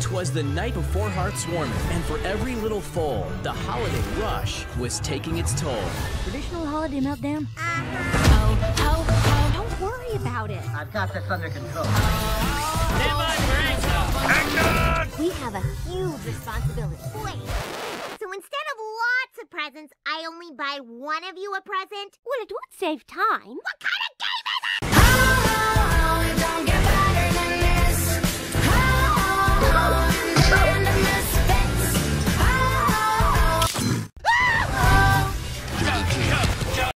'Twas the night before Heartswarming, and for every little foal, the holiday rush was taking its toll. Traditional holiday meltdown? Ho, ho, ho. Don't worry about it. I've got this under control. Stand by for action! We have a huge responsibility. Wait. So instead of lots of presents, I only buy one of you a present? Well, it would save time. What kind of